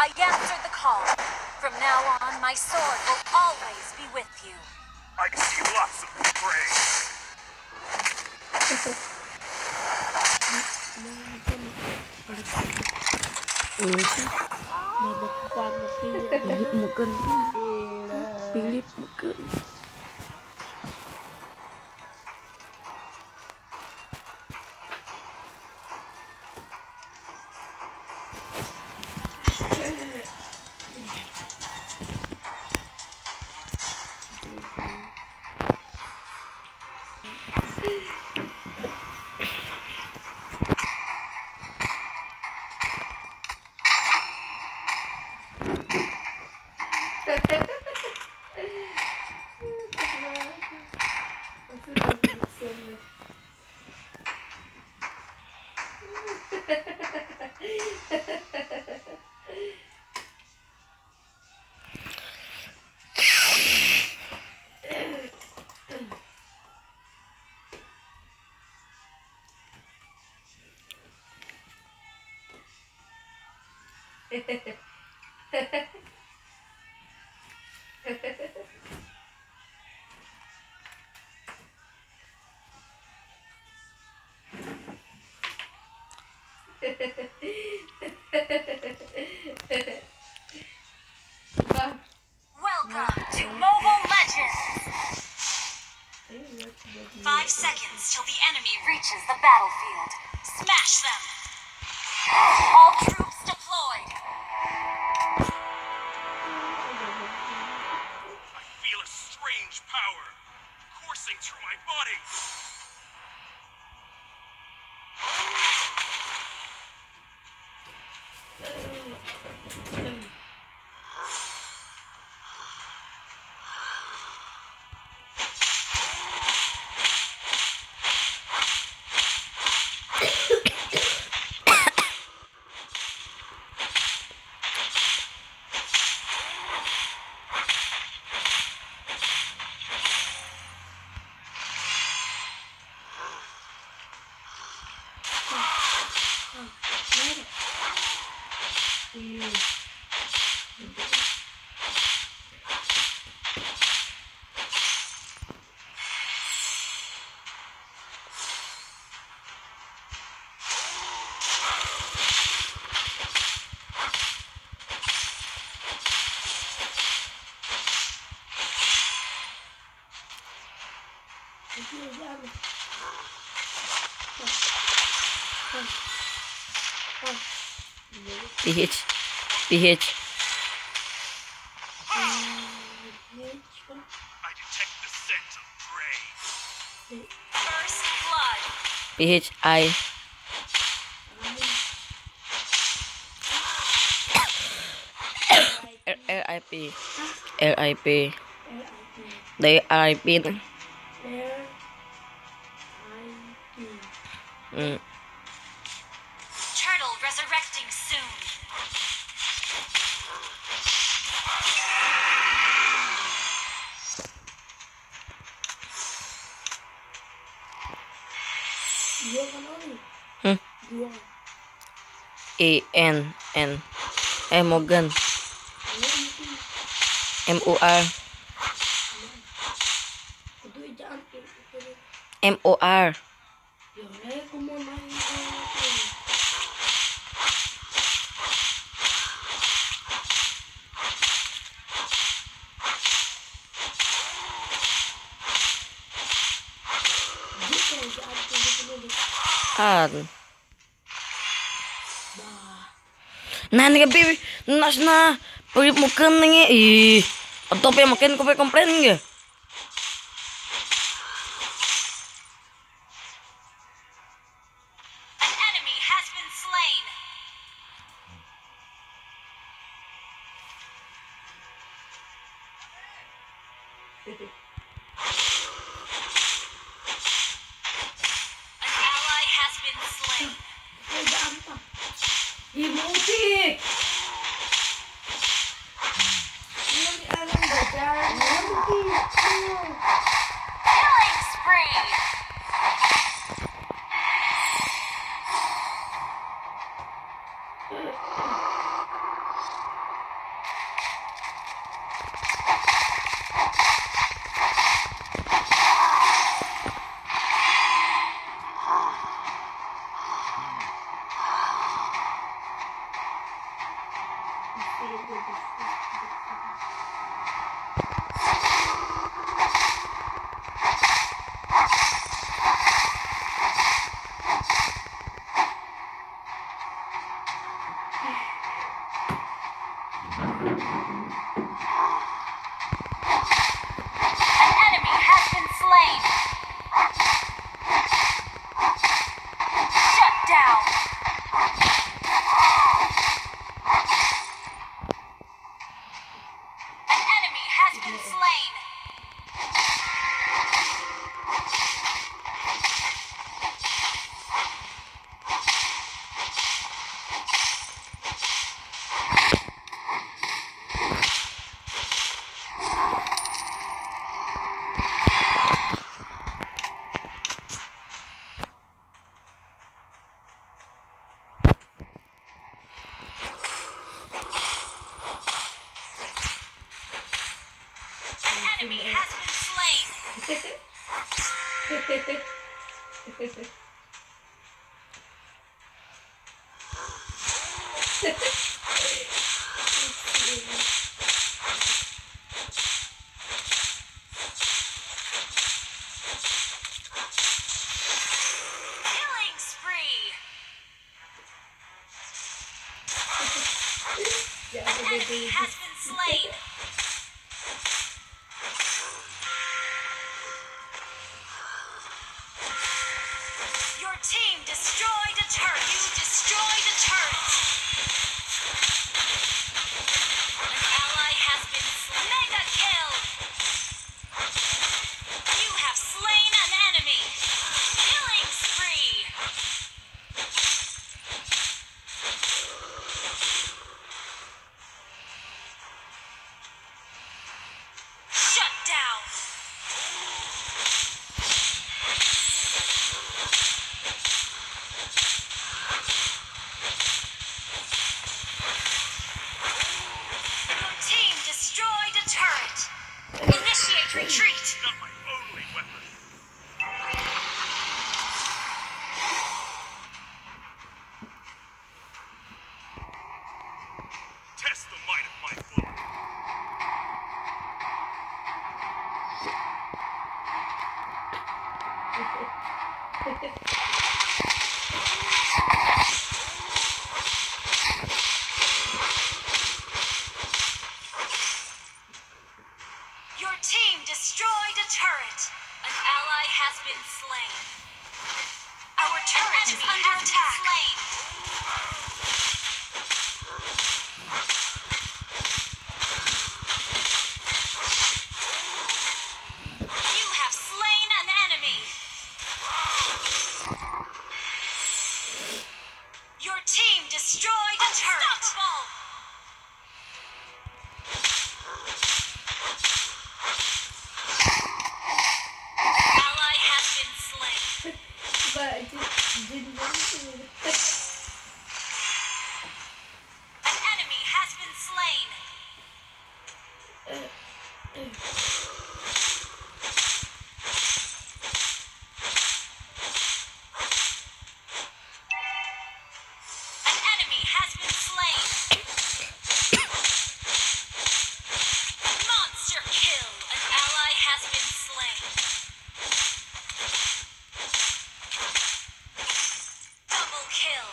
I answered the call. From now on, my sword will always be with you. I can see lots of prey. Philip một cân. Philip một cân. Welcome to Mobile Legends! 5 seconds till the enemy reaches the battlefield. Smash them! All troops deployed! I feel a strange power coursing through my body. PH. I detect the scent of prey. First blood! PH I. RIP. RIP. They RIP. Turtle resurrecting soon. EN Morgan. MOR. MOR. Nah nih baby, nasna pergi makan nih, atau pe makan kopi komplain nggak? An enemy has been slain. An ally has been slain. Killing spree. Killing spree. An enemy has been slain. Your team destroyed a turret. You destroyed a turret. An ally has been slain. Mega kill. You have slain an enemy. Killing spree. Shut down. Your team destroyed a turret. Initiate retreat. Not my only weapon. Test the might of my foot. Your team destroyed a turret. An ally has been slain. Our turret is under attack. You have slain an enemy. Your team destroyed a turret. Unstoppable. Ally has been slain. But I just didn't want to. An enemy has been slain. An enemy has been slain. Monster kill. An ally has been slain. Double kill.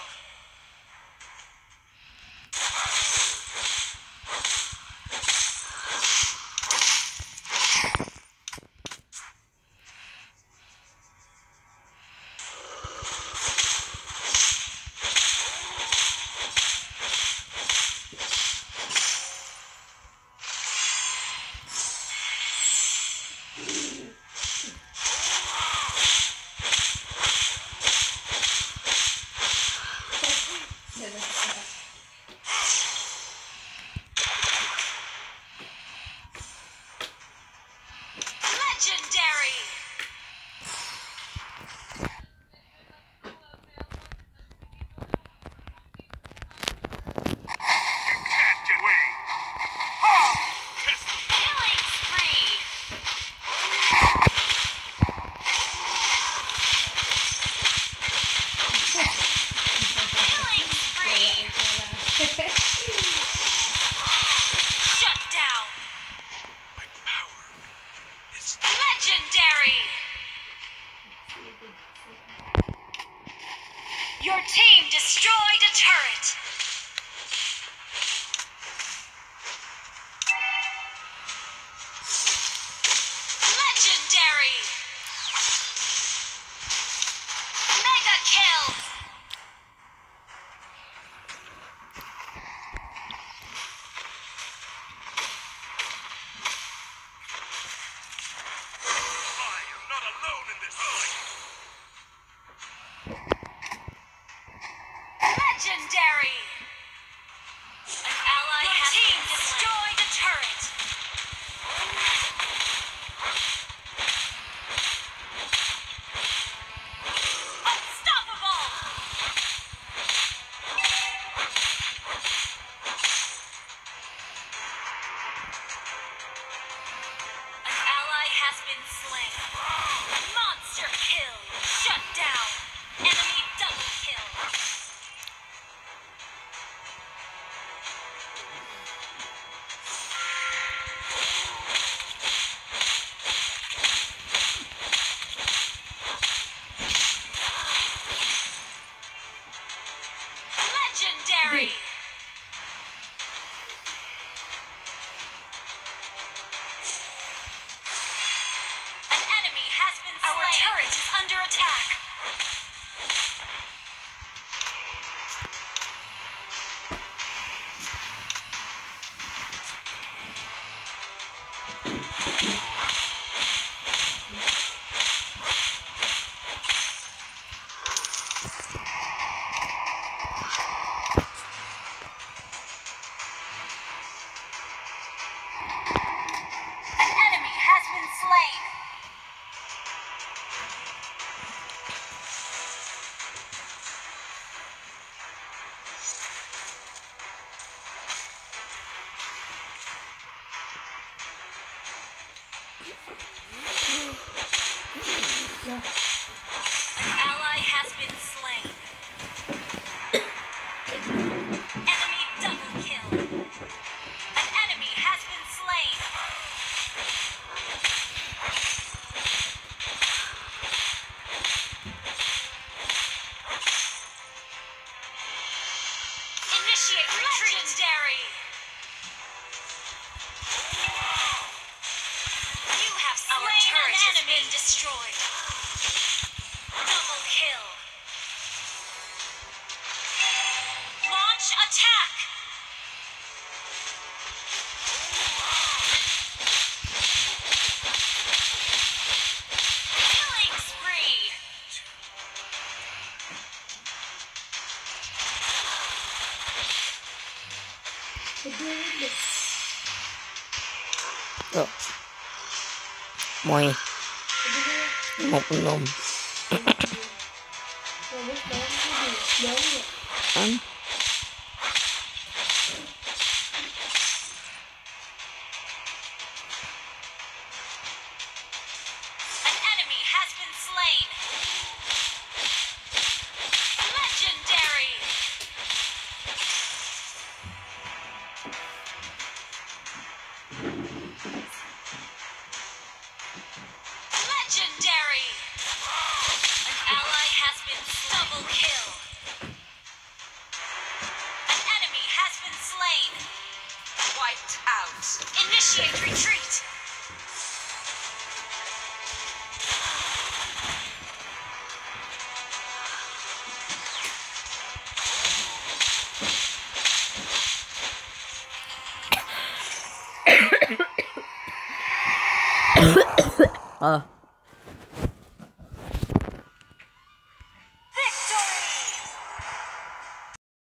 Legendary. Can't get away. Test the Killing spree. Killing spree. Shut down. my power. Is Legendary. Your team destroyed a turret. Legendary. Mega kill. I am not alone in this fight. Legendary. An ally has team destroyed a turret. Unstoppable. An ally has been slain. Monster turret is under attack. An enemy has been slain. An ally has been slain. Enemy double kill. An enemy has been slain. Initiate legendary. You have slain an enemy. Destroyed. Double kill. Launch attack. Killing spree. Tuh. Moi. Một nôm. Ăn. An enemy has been slain. Legendary. Legendary. An ally has been double kill. An enemy has been slain. Wiped out. Initiate retreat. Ờ.